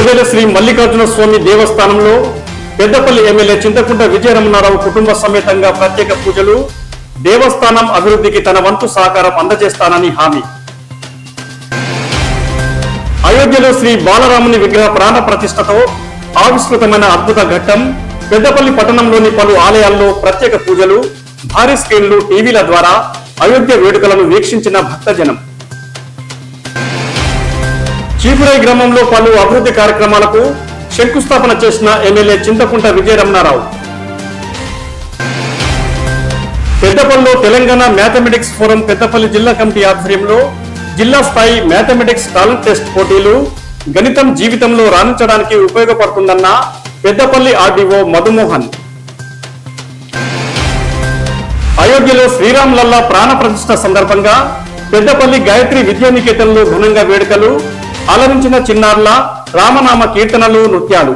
అయోధ్యలో శ్రీ మల్లికార్జున స్వామి దేవస్థానంలో పెద్దపల్లి ఎమ్మెల్యే చింతకుంట విజయరమణారావు కుటుంబ సమేతంగా ప్రత్యేక పూజలు. దేవస్థానం అభివృద్ధికి తన వంతు సహకారం అందజేస్తానని హామీ. అయోధ్యలో శ్రీ బాలరాముని విగ్రహ ప్రాణ ప్రతిష్టతో ఆవిష్కృతమైన అద్భుత ఘట్టం. పెద్దపల్లి పట్టణంలోని పలు ఆలయాల్లో ప్రత్యేక పూజలు, భారీ స్క్రీన్లు, టీవీల ద్వారా అయోధ్య వేడుకలను వీక్షించిన భక్తజనం. చీపురై గ్రామంలో పలు అభివృద్ధి కార్యక్రమాలకు శంకుస్థాపన చేసిన ఎమ్మెల్యే చింతకుంట విజయరమణారావు. పెద్దపల్లిలో తెలంగాణ మ్యాథమెటిక్స్ ఫోరం పెద్దపల్లి జిల్లా కమిటీ ఆధ్వర్యంలో జిల్లా స్థాయి మ్యాథమెటిక్స్ టాలెంట్ టెస్ట్ పోటీలు. గణితం జీవితంలో రాణించడానికి ఉపయోగపడుతుందన్న పెద్దపల్లి ఆర్డీఓ మధుమోహన్. అయోధ్యలో శ్రీరామ్ లల్లా ప్రాణ ప్రతిష్ఠ సందర్భంగా పెద్దపల్లి గాయత్రి విద్యానికేతన్లో ఘనంగా వేడుకలు. అలరించిన చిన్నారుల రామనామ కీర్తనలు, నృత్యాలు.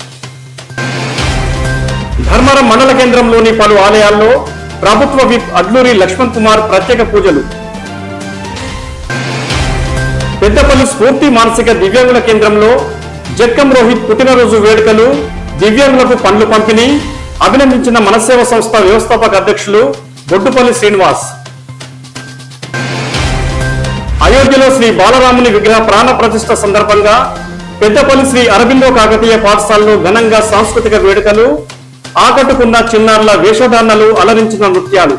ధర్మవరం మండల కేంద్రంలోని పలు ఆలయాల్లో ప్రభుత్వ విప్ అడ్లూరి లక్ష్మణ్ కుమార్ ప్రత్యేక పూజలు. పెద్దపల్లి స్ఫూర్తి మానసిక దివ్యాంగుల కేంద్రంలో జక్కం రోహిత్ పుట్టినరోజు వేడుకలు. దివ్యాంగులకు పండ్లు పంపిణీ. అభినందించిన మనసేవ సంస్థ వ్యవస్థాపక అధ్యక్షులు బొడ్డుపల్లి శ్రీనివాస్. అయోధ్యలో శ్రీ బాలరాముని విగ్రహ ప్రాణ ప్రతిష్ఠ సందర్భంగా పెద్దపల్లి శ్రీ అరబిందో కాకతీయ పాఠశాలలో ఘనంగా సాంస్కృతిక వేడుకలు. ఆకట్టుకున్న చిన్నారుల వేషధారణలు, అలరించిన నృత్యాలు.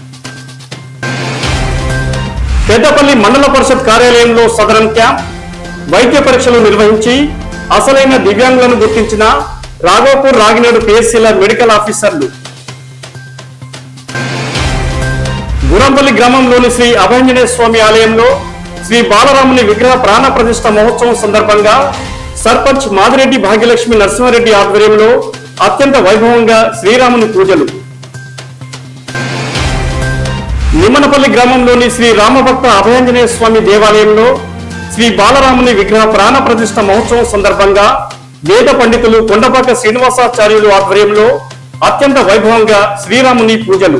పెద్దపల్లి మండల పరిషత్ కార్యాలయంలో సదరన్ క్యాంప్. వైద్య పరీక్షలు నిర్వహించి అసలైన దివ్యాంగులను గుర్తించిన రాఘవపూర్, రాగినేడు పిఎస్సీల మెడికల్ ఆఫీసర్లు. గురంపల్లి గ్రామంలోని శ్రీ అభయాంజనేయ స్వామి ఆలయంలో శ్రీ బాలరాముని విగ్రహ ప్రాణ ప్రతిష్ఠ మహోత్సవం సందర్భంగా సర్పంచ్ మాదిరెడ్డి భాగ్యలక్ష్మి నరసింహారెడ్డి ఆధ్వర్యంలో అత్యంత వైభవంగా శ్రీరాముని పూజలు. నిమ్మనపల్లి గ్రామంలోని శ్రీ రామభక్త అభయాంజనేయ స్వామి దేవాలయంలో శ్రీ బాలరాముని విగ్రహ ప్రాణ ప్రతిష్ఠ మహోత్సవం సందర్భంగా వేద పండితులు కొండపాక శ్రీనివాసాచార్యులు ఆధ్వర్యంలో అత్యంత వైభవంగా శ్రీరాముని పూజలు.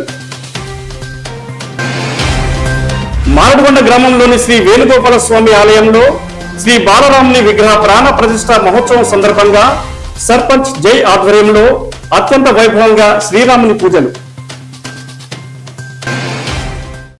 మారడుగొండ గ్రామంలోని శ్రీ వేణుగోపాల స్వామి ఆలయంలో శ్రీ బాలరాముని విగ్రహ ప్రాణ ప్రతిష్ఠ మహోత్సవం సందర్భంగా సర్పంచ్ జై ఆధ్వర్యంలో అత్యంత వైభవంగా శ్రీరాముని పూజలు.